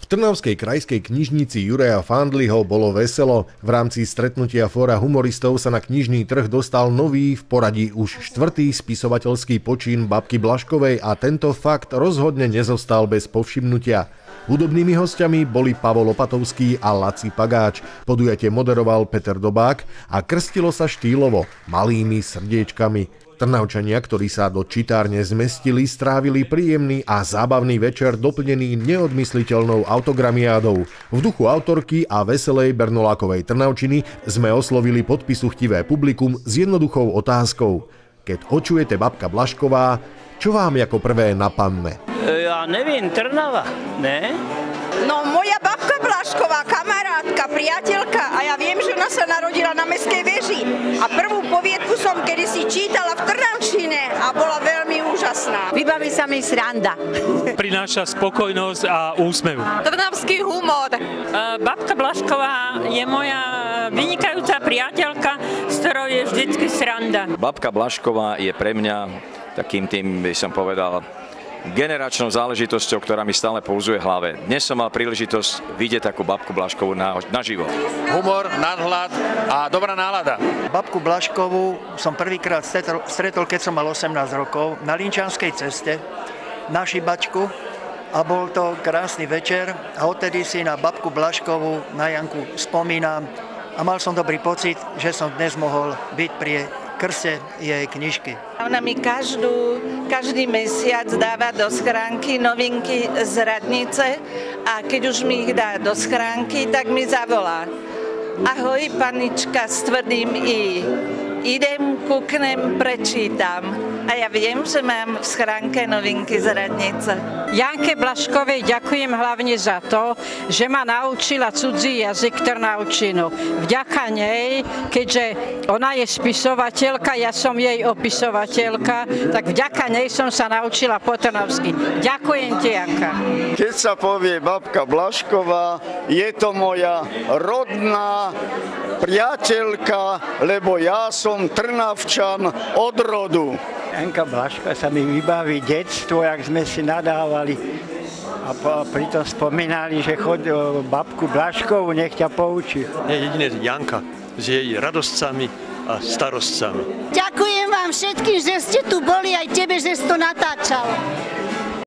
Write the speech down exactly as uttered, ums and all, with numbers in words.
Trnavskej krajskej knižnici Juraja Fandliho bolo veselo. V rámci stretnutia fóra humoristov sa na knižný trh dostal nový, v poradí už štvrtý spisovateľský počín babky Blažkovej a tento fakt rozhodne nezostal bez povšimnutia. Hudobnými hostiami boli Pavol Opatovský a Laci Pagáč. Podujatie moderoval Peter Dobák a krstilo sa štýlovo malými srdiečkami. Trnavčania, ktorí sa do čitárne zmestili, strávili príjemný a zábavný večer doplnený neodmysliteľnou autogramiádou. V duchu autorky a veselej bernolákovej Trnavčiny sme oslovili podpisuchtivé publikum s jednoduchou otázkou. Keď počujete babka Blažková, čo vám ako prvé napadne? Ja neviem, Trnava, ne? No moja babka Blažková, kamarátka, priateľka, a ja viem, že ona sa narodila na Mestskej veži. A prvú poviedku som kedysi čítala v Trnavčine a bola veľmi úžasná. Vybaví sa mi sranda. Prináša spokojnosť a úsmev. Trnavský humor. Babka Blažková je moja vynikajúca priateľka, s ktorou je vždycky sranda. Babka Blažková je pre mňa takým tým, by som povedal, generačnou záležitosťou, ktorá mi stále pouzuje v hlave. Dnes som mal príležitosť vidieť takú babku Blažkovú na, naživo. Humor, nadhľad a dobrá nálada. Babku Blažkovú som prvýkrát stretol, keď som mal osemnásť rokov, na Linčanskej ceste, na Šibačku, a bol to krásny večer a odtedy si na babku Blažkovú, na Janku spomínam a mal som dobrý pocit, že som dnes mohol byť pri krste jej knižky. Ona mi každú, každý mesiac dáva do schránky novinky z radnice a keď už mi ich dá do schránky, tak mi zavolá. Ahoj, panička s tvrdým I. Idem, kúknem, prečítam. A ja viem, že mám v schránke novinky z radnice. Janke Blažkovej ďakujem hlavne za to, že ma naučila cudzí jazyk trnavčinu. Vďaka nej, keďže ona je spisovateľka, ja som jej opisovateľka, tak vďaka nej som sa naučila po trnavsky. Ďakujem ti, Janka. Keď sa povie babka Blažková, je to moja rodná priateľka, lebo ja som Trnavčan od rodu. Janka Blažková sa mi vybaví detstvo, jak sme si nadávali a pritom spomínali, že chod babku Blažkovú, nech ťa poučí. Je jediné Janka s jej radosťami a starosťami. Ďakujem vám všetkým, že ste tu boli, aj tebe, že si to natáčal.